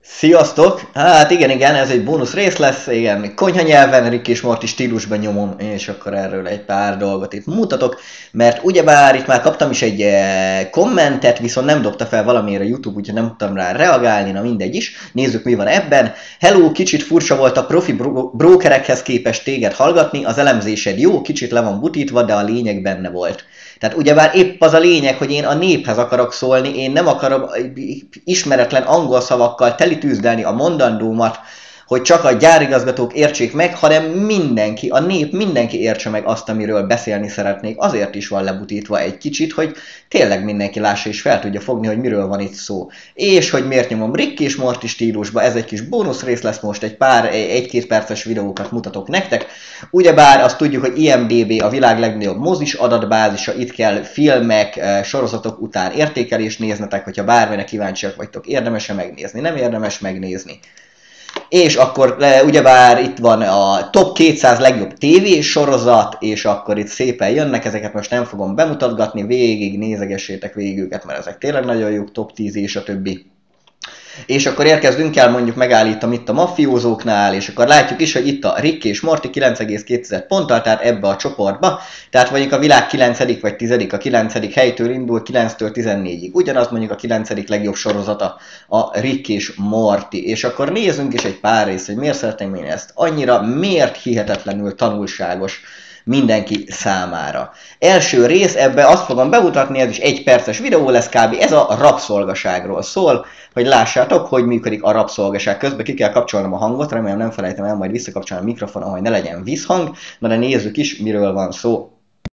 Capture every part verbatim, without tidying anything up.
Sziasztok! Hát igen, igen, ez egy bónusz rész lesz, igen, konyha nyelven, Rick és Morty stílusban nyomom, és akkor erről egy pár dolgot itt mutatok, mert ugyebár itt már kaptam is egy eh, kommentet, viszont nem dobta fel valamiért a YouTube, úgyhogy nem tudtam rá reagálni, na mindegy is, nézzük mi van ebben. Hello, kicsit furcsa volt a profi bro brokerekhez képest téged hallgatni, az elemzésed jó, kicsit le van butítva, de a lényeg benne volt. Tehát ugyebár épp az a lényeg, hogy én a néphez akarok szólni, én nem akarom ismeretlen angol szavakkal telitűzdelni a mondandómat, hogy csak a gyárigazgatók értsék meg, hanem mindenki, a nép mindenki értse meg azt, amiről beszélni szeretnék. Azért is van lebutítva egy kicsit, hogy tényleg mindenki lássa és fel tudja fogni, hogy miről van itt szó. És hogy miért nyomom Rick és Morty stílusba, ez egy kis bónusz rész lesz most, egy pár egy-két perces videókat mutatok nektek. Ugyebár azt tudjuk, hogy I M D B a világ legnagyobb mozis adatbázisa, itt kell filmek, sorozatok után értékelést néznetek, hogyha bármire kíváncsiak vagytok, érdemes-e megnézni, nem érdemes megnézni. És akkor ugyebár itt van a top kétszáz legjobb tévésorozat, és akkor itt szépen jönnek, ezeket most nem fogom bemutatgatni, végig nézegessétek végig őket, mert ezek tényleg nagyon jók, top tíz és a többi. És akkor érkezdünk el, mondjuk megállítom itt a mafiózóknál, és akkor látjuk is, hogy itt a Rick és Morty kilenc egész két ponttal, tehát ebbe a csoportba, tehát mondjuk a világ kilencedik vagy tizedik a kilencedik helytől indul kilenctől tizennégyig. Ugyanaz mondjuk a kilencedik legjobb sorozata a Rick és Morty. És akkor nézzünk is egy pár részt, hogy miért szeretném én ezt annyira, miért hihetetlenül tanulságos mindenki számára. Első rész, ebbe azt fogom bemutatni, ez is egy perces videó lesz kb. Ez a rabszolgaságról szól, hogy lássátok, hogy működik a rabszolgaság. Közben ki kell kapcsolnom a hangot, remélem nem felejtem el majd visszakapcsolni a mikrofonon, hogy ne legyen visszhang, na de nézzük is, miről van szó.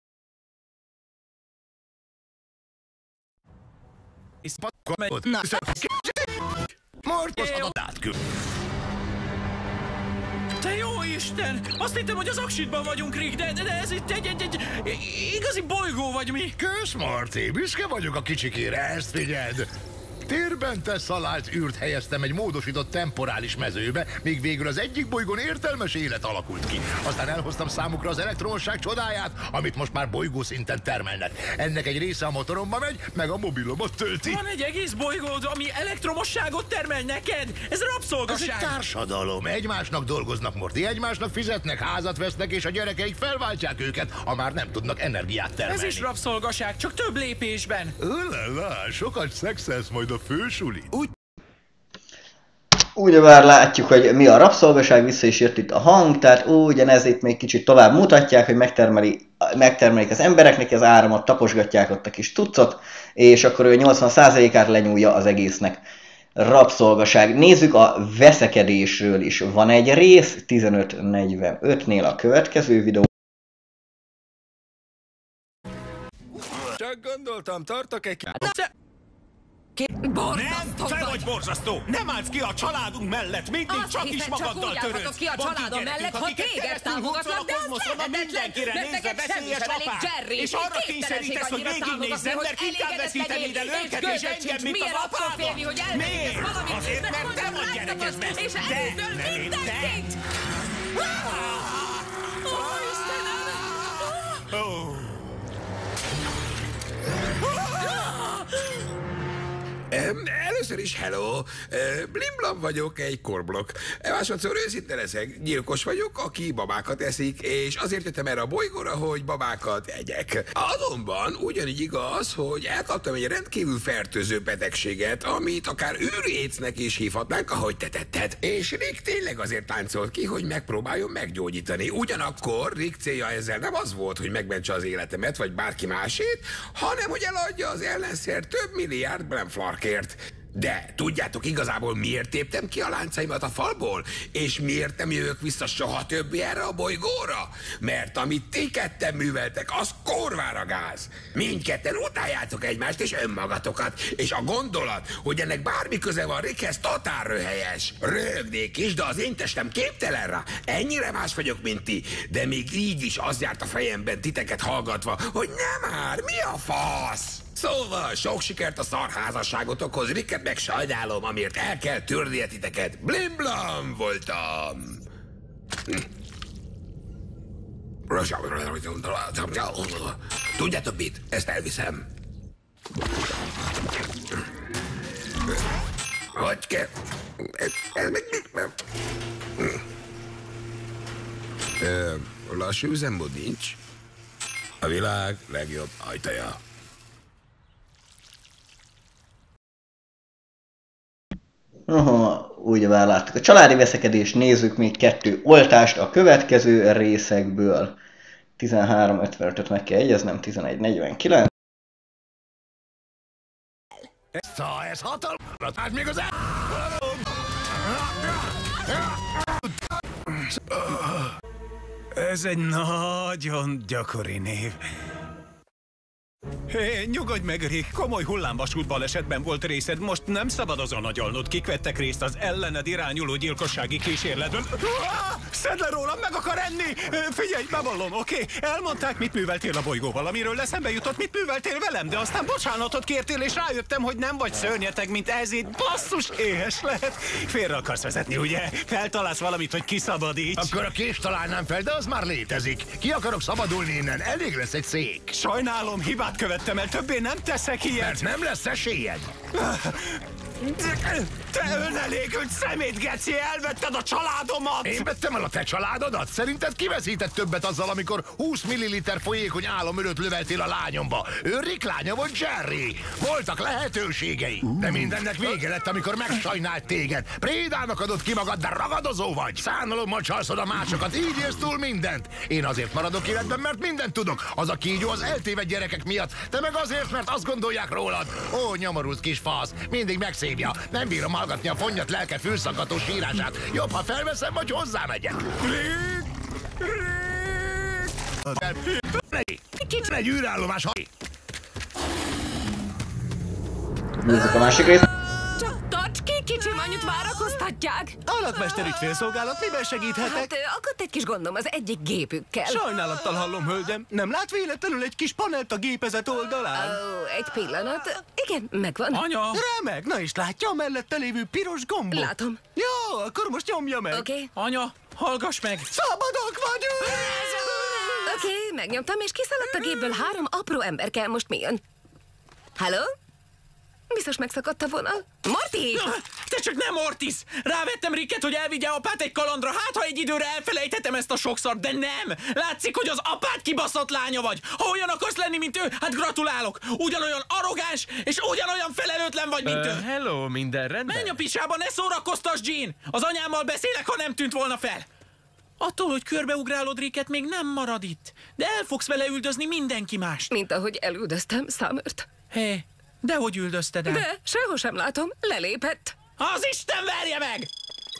Te jó Isten! Azt hittem, hogy az Aksitban vagyunk, Rick, de, de ez itt egy, egy, egy, egy igazi bolygó vagy mi? Kösz, Marty! Büszke vagyok a kicsikére, ezt figyeld! Térben te szalált űrt helyeztem egy módosított temporális mezőbe, míg végül az egyik bolygón értelmes élet alakult ki. Aztán elhoztam számukra az elektromosság csodáját, amit most már bolygószinten termelnek. Ennek egy része a motoromba megy, meg a mobilomat tölti. Van egy egész bolygód, ami elektromosságot termel neked? Ez rabszolgaság! Ez egy társadalom. Egymásnak dolgoznak, Morty, egymásnak fizetnek, házat vesznek, és a gyerekeik felváltják őket, ha már nem tudnak energiát termelni. Ez is rabszolgaság, csak több lépésben. Ölelá, sokat szexelsz majd a fősuli. Úgy... Ugyebár látjuk, hogy mi a rabszolgaság, vissza is jött itt a hang, tehát ugyanez itt még kicsit tovább mutatják, hogy megtermeli, megtermelik az embereknek az áramot, taposgatják ott a kis tucot, és akkor ő nyolcvan százalékát lenyúlja az egésznek. Rabszolgaság. Nézzük, a veszekedésről is van egy rész, tizenöt negyvenötnél a következő videó. Csak gondoltam, tartok egy... Borzasztó Nem, te vagy borzasztó! Nem állsz ki a családunk mellett, mindig Azt csak hiszed, is csak magaddal úgy törődsz! állhatok ki a Van családom gyerekünk, mellett, ha akiket téged keresztül támogatlak, húzol a de az kozmoszon, a lehetetlen. mindenkire Mert nézve neked semmi veszélyes sem elég, apád! Jerry. És arra Képtelenség kényszerítesz, hogy annyira végignézzem, támogatni, mert hogy ki kell elégedett veszíteni ide legyél, őket, és és engem, gőzölcsös, mint az miért attól apádat! félni, hogy elvegyek Miért? valamit, Azért, mert mert te mondom, vagy láttam gyerekez azt, és de elűzöl nem én, te! mindenkit! Ó, Istenem! Ó. Először is hello, Blimblam vagyok, egy korblok. Másodszor őszinte leszek, gyilkos vagyok, aki babákat eszik, és azért jöttem erre a bolygóra, hogy babákat egyek. Azonban ugyanígy igaz, hogy elkaptam egy rendkívül fertőző betegséget, amit akár űrécnek is hívhatnánk, ahogy te tetted. És Rick tényleg azért táncolt ki, hogy megpróbáljon meggyógyítani. Ugyanakkor Rick célja ezzel nem az volt, hogy megmentse az életemet, vagy bárki másét, hanem hogy eladja az ellenszer több milliárd Blemflarkért. De tudjátok igazából miért téptem ki a láncaimat a falból? És miért nem jövök vissza soha többé erre a bolygóra? Mert amit ti ketten műveltek, az kurvára gáz. Mindketten utáljátok egymást és önmagatokat. És a gondolat, hogy ennek bármi köze van Rickhez, totál röhelyes. Röhögnék is, de az én testem képtelen rá. Ennyire más vagyok, mint ti. De még így is az járt a fejemben titeket hallgatva, hogy nem már, mi a fasz? Szóval sok sikert a szarházasságotokhoz, Ricket meg sajnálom, amiért el kell törnie titeket. Blimblam voltam. Tudjátok mit? Ezt elviszem. Hogy kell? Ez, ez meg nem. Ö, lassú üzemmód nincs. A világ legjobb ajtaja. Aha, ugyebár láttuk a családi veszekedést, nézzük még kettő oltást a következő részekből. tizenhárom ötvenötöt meg kell jegyeznem, tizenegy negyvenkilenc. Szóval ez hatalmas, hát még az el... Ez egy nagyon gyakori név. Hé, nyugodj meg, Rick, komoly hullámvasút balesetben volt részed, most nem szabad azon agyalnod, kik vettek részt az ellened irányuló gyilkossági kísérletben. Szedd le rólam, meg akar enni! Figyelj, bevallom, oké? Okay? Elmondták, mit műveltél a bolygóval, amiről eszembe jutott, mit műveltél velem, de aztán bocsánatot kértél, és rájöttem, hogy nem vagy szörnyeteg, mint ezért. Basszus, éhes lehet. Félre akarsz vezetni, ugye? Feltalálsz valamit, hogy kiszabadíts. Akkor a kést találnám fel, de az már létezik. Ki akarok szabadulni innen? Elég lesz egy szék. Sajnálom, hibát követtem el, többé nem teszek ilyet. Mert nem lesz esélyed. Te önelégült szemét, geci, elvetted a családomat! Én vettem el a te családodat? Szerinted kiveszített többet azzal, amikor húsz milliliter folyékony álomölöt löveltél a lányomba? Ő Rick lánya volt Jerry. Voltak lehetőségei. De mindennek vége lett, amikor megsajnált téged. Prédának adott ki magad, de ragadozó vagy. Szánalommal csalszod a másokat, így érsz túl mindent. Én azért maradok életben, mert mindent tudok. Az a kígyó az eltévedt gyerekek miatt. Te meg azért, mert azt gondolják rólad. Ó, nyomorult kis fasz, mindig megszívja. Nem bírom hallgatni a fonnyat lelke fülszakató sírását. Jobb, ha felveszem, vagy hozzámegyek. Kicsit egy űrállomás, ha... Nézzük a másik részt. Tarts ki, kicsim, anyut várakoztatják! Alakmester ügyfélszolgálat, miben segíthetek? Hát akadt egy kis gondom az egyik gépükkel. Sajnálattal hallom, hölgyem. Nem lát véletlenül egy kis panelt a gépezet oldalán? Ó, egy pillanat. Igen, megvan. Anya! Remek, na is látja a mellette lévő piros gombot? Látom. Jó, akkor most nyomja meg. Oké. Okay. Anya, hallgass meg! Szabadok vagyunk! Oké, okay, megnyomtam, és kiszaladt a gépből három apró emberke. Most mi jön? Halló? Biztos megszakadt a vonal. Morty! Te csak nem Mortis! Rávettem Ricket, hogy elvigye apát egy kalandra, hát ha egy időre elfelejthetem ezt a sokszor, de nem! Látszik, hogy az apát kibaszott lánya vagy! Ha olyan akarsz lenni, mint ő, hát gratulálok! Ugyanolyan arrogáns, és ugyanolyan felelőtlen vagy, mint uh, ő! Hello, minden rendben? Menj a picsába, ne szórakoztass, Jean! Az anyámmal beszélek, ha nem tűnt volna fel! Attól, hogy körbeugrálod Ricket, még nem marad itt, de el fogsz vele üldözni mindenki mást. Mint ahogy elüldöztem Summert. Hé, hey, dehogy üldözted el? De sehol sem látom, lelépett. Az Isten verje meg!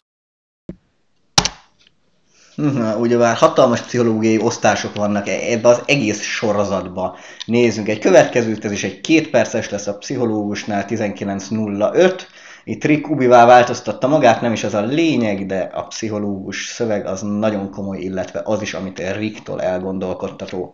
Na, ugyebár hatalmas pszichológiai osztások vannak ebbe az egész sorozatba. Nézzünk egy következőt, ez is egy két perces lesz a pszichológusnál, tizenkilenc nulla öt. Itt Rick Ubivá változtatta magát, nem is az a lényeg, de a pszichológus szöveg az nagyon komoly, illetve az is, amit Ricktól elgondolkodtató.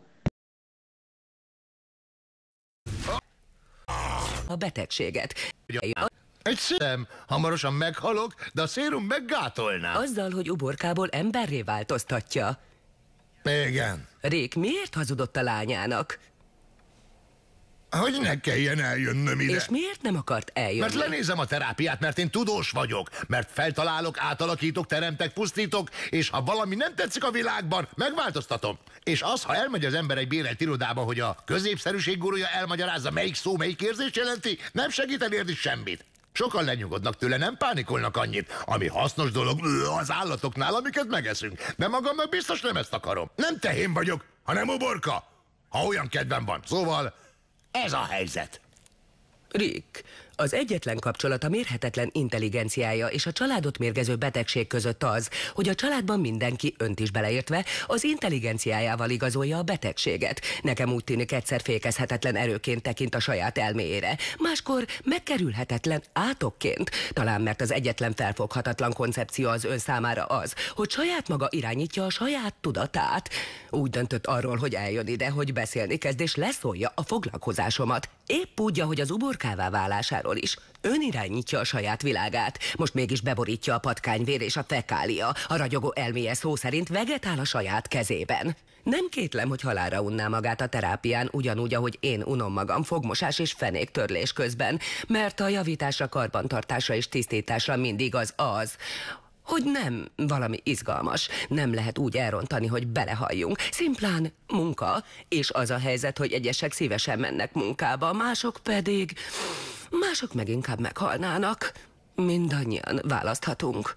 A betegséget. Egy szém, hamarosan meghalok, de a szérum meggátolná. Azzal, hogy uborkából emberré változtatja. Igen. Rick miért hazudott a lányának? Hogy ne kelljen eljönnöm ide. És miért nem akart eljönni? Mert lenézem a terápiát, mert én tudós vagyok. Mert feltalálok, átalakítok, teremtek, pusztítok, és ha valami nem tetszik a világban, megváltoztatom. És az, ha elmegy az ember egy bérelt irodába, hogy a középszerűség gurúja elmagyarázza, melyik szó melyik érzést jelenti, nem segít elérni semmit. Sokan lenyugodnak tőle, nem pánikolnak annyit, ami hasznos dolog az állatoknál, amiket megeszünk. De magamnak biztos nem ezt akarom. Nem tehén vagyok, hanem uborka, ha olyan kedvem van. Szóval ez a helyzet. Rick, az egyetlen kapcsolat a mérhetetlen intelligenciája és a családot mérgező betegség között az, hogy a családban mindenki, önt is beleértve, az intelligenciájával igazolja a betegséget. Nekem úgy tűnik, egyszer fékezhetetlen erőként tekint a saját elméjére, máskor megkerülhetetlen átokként. Talán mert az egyetlen felfoghatatlan koncepció az ön számára az, hogy saját maga irányítja a saját tudatát. Úgy döntött arról, hogy eljön ide, hogy beszélni kezd és leszólja a foglalkozásomat. Épp úgy, ahogy az uborkává válásáról is. Ön irányítja a saját világát. Most mégis beborítja a patkányvér és a fekália. A ragyogó elméje szó szerint vegetál a saját kezében. Nem kétlem, hogy halálra unná magát a terápián, ugyanúgy, ahogy én unom magam fogmosás és fenéktörlés közben, mert a javításra, karbantartásra és tisztításra mindig az az, hogy nem valami izgalmas, nem lehet úgy elrontani, hogy belehalljunk. Szimplán munka, és az a helyzet, hogy egyesek szívesen mennek munkába, mások pedig, mások meg inkább meghalnának. Mindannyian választhatunk.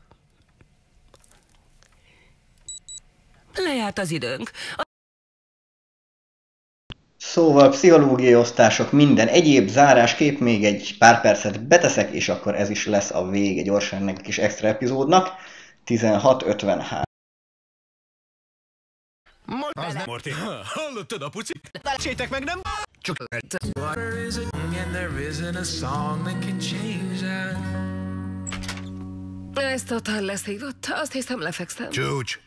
Lejárt az időnk. Szóval pszichológiai osztások, minden egyéb zárásképp még egy pár percet beteszek, és akkor ez is lesz a vége gyorsan ennek a kis extra epizódnak. tizenhat ötvenhárom. Az nem, Morty. Hallottad, apuci? Sétek meg, nem? Csak... Ez totál leszívott. Azt hiszem, lefekszem. Csúcs.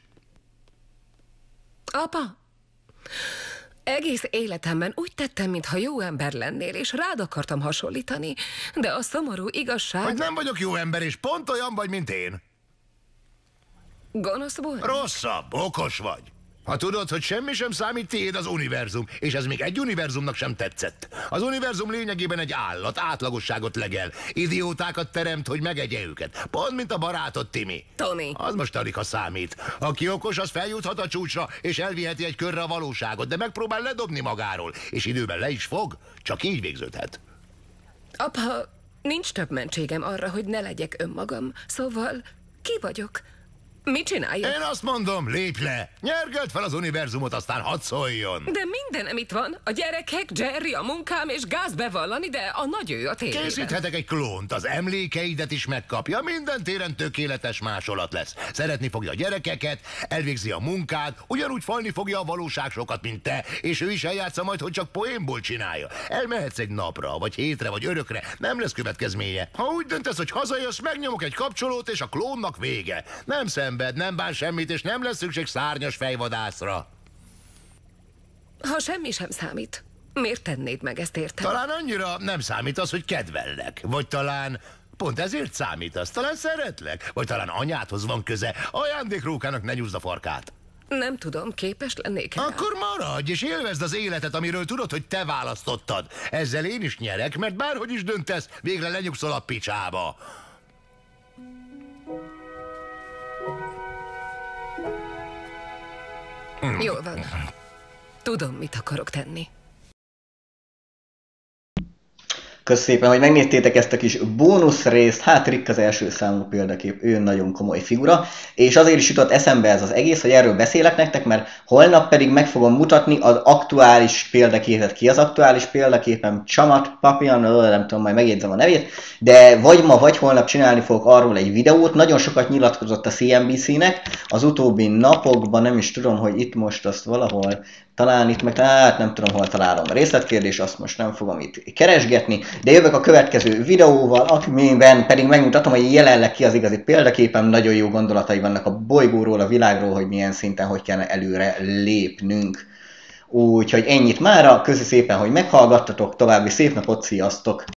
Apa, egész életemben úgy tettem, mintha jó ember lennél, és rád akartam hasonlítani, de a szomorú igazság... Hogy nem vagyok jó ember, és pont olyan vagy, mint én. Gonosz vagy? Rosszabb, okos vagy. Ha tudod, hogy semmi sem számít, tiéd az univerzum, és ez még egy univerzumnak sem tetszett. Az univerzum lényegében egy állat, átlagosságot legel. Idiótákat teremt, hogy megegye őket. Pont, mint a barátod, Timmy. Tony. Az most alig, ha számít. Aki okos, az feljuthat a csúcsra, és elviheti egy körre a valóságot, de megpróbál ledobni magáról, és időben le is fog, csak így végződhet. Apa, nincs több mentségem arra, hogy ne legyek önmagam. Szóval, ki vagyok? Mit csináljak? Én azt mondom, lépj le! Nyergeld fel az univerzumot, aztán hadd szóljon! De mindenem itt van. A gyerekek, Jerry, a munkám és gáz bevallani, de a nagy ő a tévében. Készíthetek egy klónt, az emlékeidet is megkapja, minden téren tökéletes másolat lesz. Szeretni fogja a gyerekeket, elvégzi a munkát, ugyanúgy falni fogja a valóságsokat, mint te, és ő is eljátsza majd, hogy csak poénból csinálja. Elmehetsz egy napra, vagy hétre, vagy örökre, nem lesz következménye. Ha úgy döntesz, hogy hazajössz, megnyomok egy kapcsolót, és a klónnak vége. Nem szenved, nem bán semmit, és nem lesz szükség szárnyas fejvadászra. Ha semmi sem számít, miért tennéd meg ezt, érted? Talán annyira nem számít az, hogy kedvellek. Vagy talán pont ezért számítasz. Talán szeretlek. Vagy talán anyádhoz van köze. Ajándékrókának ne nyúzd a farkát. Nem tudom, képes lennék rá. Akkor maradj, és élvezd az életet, amiről tudod, hogy te választottad. Ezzel én is nyerek, mert bárhogy is döntesz, végre lenyugszol a picsába. Jól van. Tudom, mit akarok tenni. Köszönöm szépen, hogy megnéztétek ezt a kis bónusz részt. Hát Rick az első számú példakép, ő nagyon komoly figura. És azért is jutott eszembe ez az egész, hogy erről beszélek nektek, mert holnap pedig meg fogom mutatni az aktuális példaképet. Ki az aktuális példaképem? Csamat Papian, nem tudom, majd megjegyzem a nevét. De vagy ma, vagy holnap csinálni fogok arról egy videót. Nagyon sokat nyilatkozott a C N B C-nek az utóbbi napokban, nem is tudom, hogy itt most azt valahol... Talán itt meg, hát nem tudom, hol találom a részletkérdés, azt most nem fogom itt keresgetni, de jövök a következő videóval, amiben pedig megmutatom, hogy jelenleg ki az igazi példaképem, nagyon jó gondolatai vannak a bolygóról, a világról, hogy milyen szinten, hogy kellene előre lépnünk. Úgyhogy ennyit mára, köszi szépen, hogy meghallgattatok, további szép napot, sziasztok!